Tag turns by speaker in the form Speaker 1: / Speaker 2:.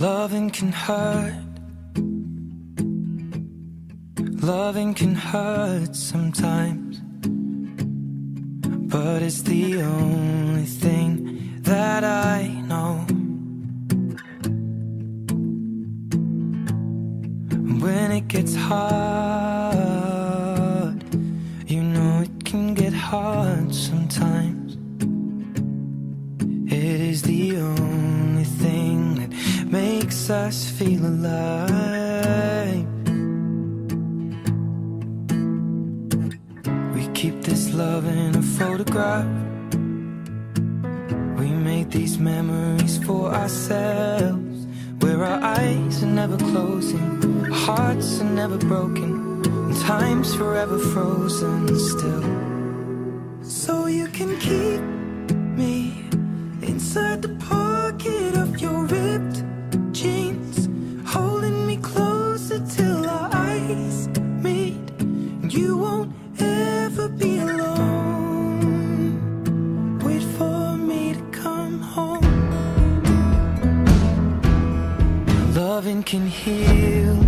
Speaker 1: Loving can hurt. Loving can hurt sometimes, but it's the only thing that I know. When it gets hard, you know it can get hard sometimes. It is the only thing that makes us feel alive. We keep this love in a photograph. We make these memories for ourselves, where our eyes are never closing, our hearts are never broken, and time's forever frozen still. So you can keep me inside the pocket of your ripped jeans, holding me closer till our eyes meet. And you won't ever be alone. Wait for me to come home. Loving can heal.